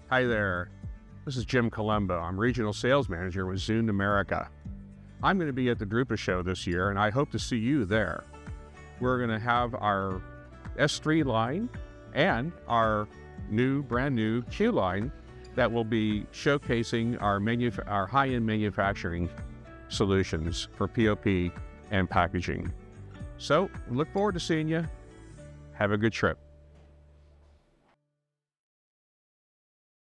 Hi there, this is Jim Colombo. I'm Regional Sales Manager with Zünd America. I'm going to be at the Drupa show this year, and I hope to see you there. We're going to have our S3 line and our brand new Q line that will be showcasing our high-end manufacturing solutions for POP and packaging. So, look forward to seeing you. Have a good trip.